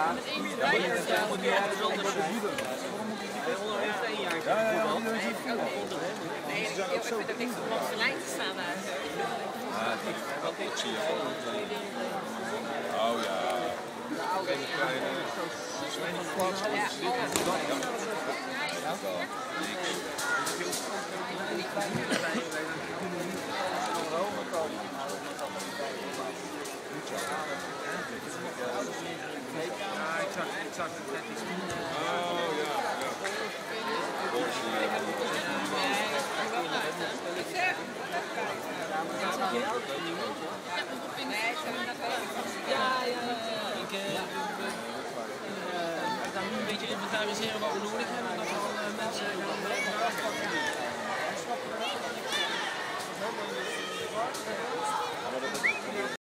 met één rijder. Ja, moet je echt wel de heeft 1 jaar. Nee, ik vind ook niks om langs de lijn te staan daar. Dat zie je gewoon. Oh ja. Exact het net iets. Ik ga nu een beetje inventariseren wat we nodig hebben. Dat we mensen afpakken.